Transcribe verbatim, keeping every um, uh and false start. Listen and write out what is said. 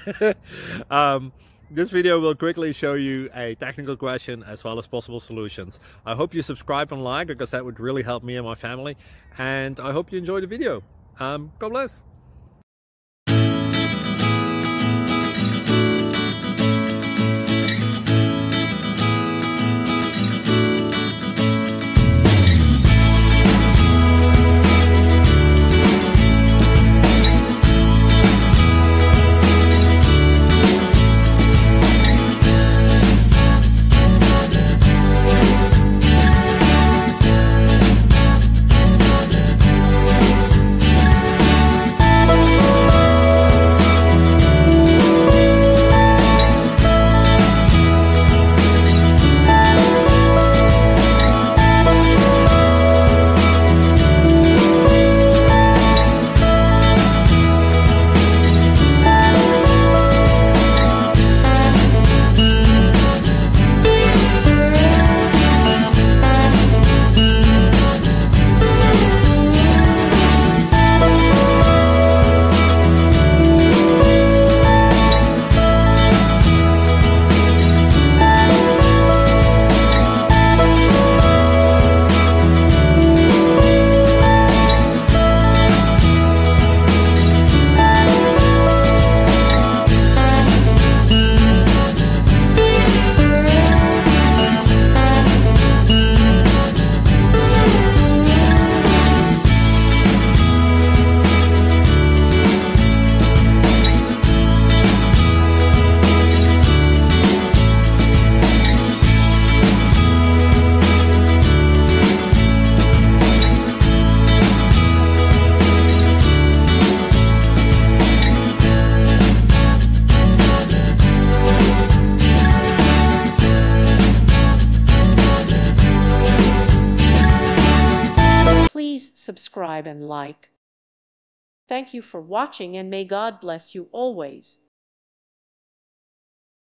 um, this video will quickly show you a technical question as well as possible solutions. I hope you subscribe and like, because that would really help me and my family. And I hope you enjoy the video. Um, God bless. Please subscribe and like. Thank you for watching, and may God bless you always.